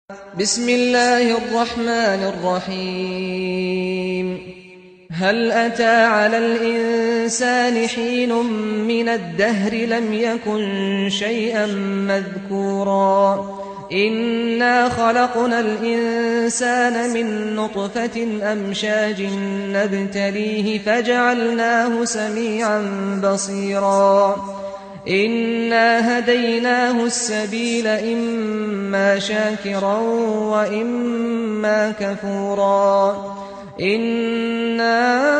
بسم الله الرحمن الرحيم. هل أتى على الإنسان حين من الدهر لم يكن شيئا مذكورا إنا خلقنا الإنسان من نطفة أمشاج نبتليه فجعلناه سميعا بصيرا إنا هديناه السبيل إما شاكرا وإما كفورا إنا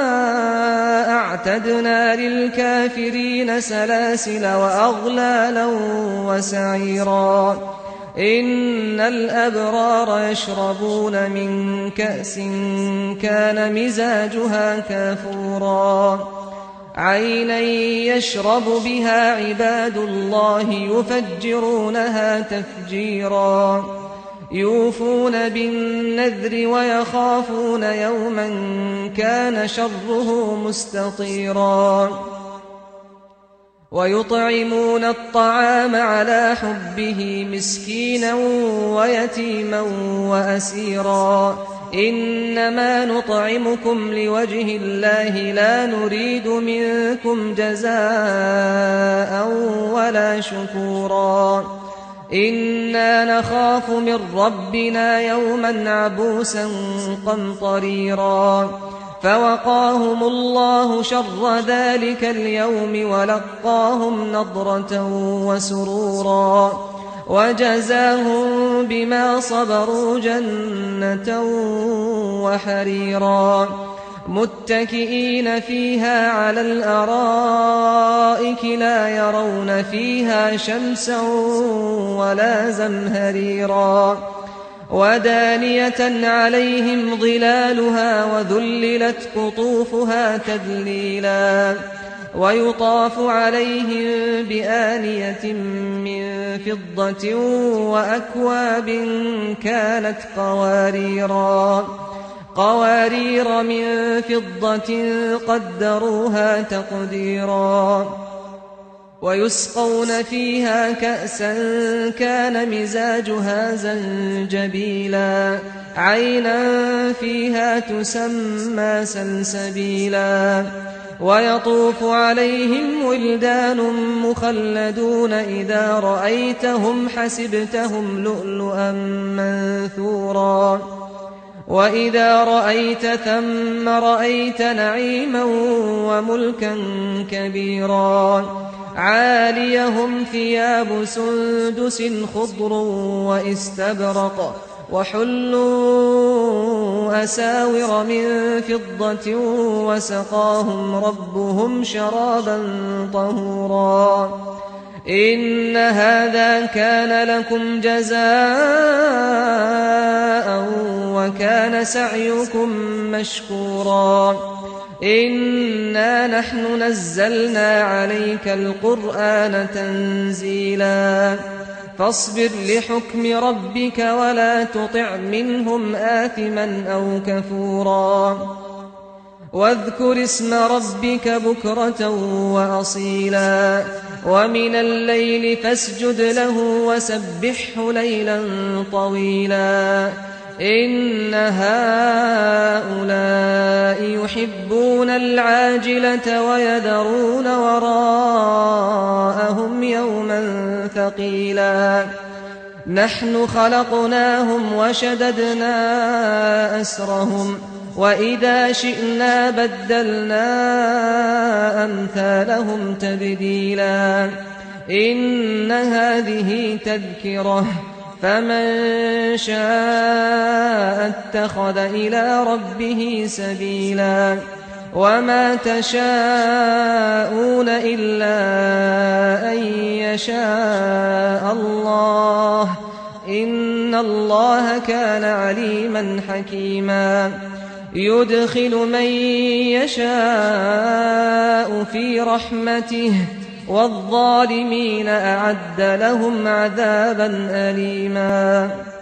أعتدنا للكافرين سلاسل وأغلالا وسعيرا إن الأبرار يشربون من كأس كان مزاجها كافورا عينا يشرب بها عباد الله يفجرونها تفجيرا يوفون بالنذر ويخافون يوما كان شره مستطيرا ويطعمون الطعام على حبه مسكينا ويتيما وأسيرا إنما نطعمكم لوجه الله لا نريد منكم جزاء ولا شكورا إنا نخاف من ربنا يوما عبوسا قمطريرا فوقاهم الله شر ذلك اليوم ولقاهم نضرة وسرورا وجزاهم بما صبروا جنة وحريرا متكئين فيها على الأرائك لا يرون فيها شمسا ولا زمهريرا ودانية عليهم ظلالها وذللت قطوفها تذليلا ويطاف عليهم بآنية من فضة وأكواب كانت قوارير من فضة قدروها تقديرا ويسقون فيها كأسا كان مزاجها زنجبيلا عينا فيها تسمى سلسبيلا ويطوف عليهم ولدان مخلدون إذا رأيتهم حسبتهم لؤلؤا منثورا وإذا رأيت ثم رأيت نعيما وملكا كبيرا عاليهم ثياب سندس خضر وإستبرق وحلوا أساور من فضة وسقاهم ربهم شرابا طهورا إن هذا كان لكم جزاء وكان سعيكم مشكورا إنا نحن نزلنا عليك القرآن تنزيلا فاصبر لحكم ربك ولا تطع منهم آثما أو كفورا واذكر اسم ربك بكرة وأصيلا ومن الليل فاسجد له وسبحه ليلا طويلا إن هؤلاء يحبون العاجلة ويذرون وراءهم يوما ثقيلا نحن خلقناهم وشددنا أسرهم وإذا شئنا بدلنا أمثالهم تبديلا إن هذه تذكرة فمن شاء اتخذ إلى ربه سبيلا وما تشاءون إلا أن يشاء الله إن الله كان عليما حكيما يدخل من يشاء في رحمته والظالمين أعد لهم عذابا أليما